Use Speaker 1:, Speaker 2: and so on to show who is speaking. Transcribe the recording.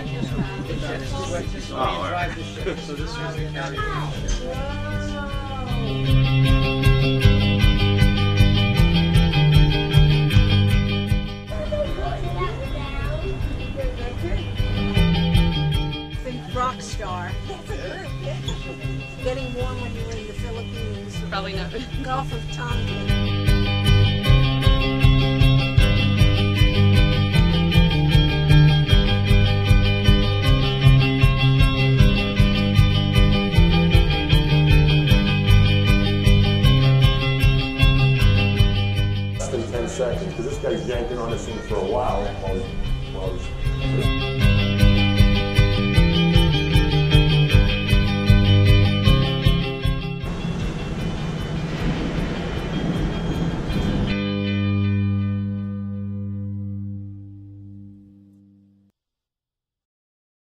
Speaker 1: Oh, all right. So this was the carrier.
Speaker 2: Rock star. Getting warm when you were in the Philippines.
Speaker 3: Probably not.
Speaker 2: Gulf of Tonkin.
Speaker 4: Less than 10 seconds, because this guy's yanking on this thing for a while.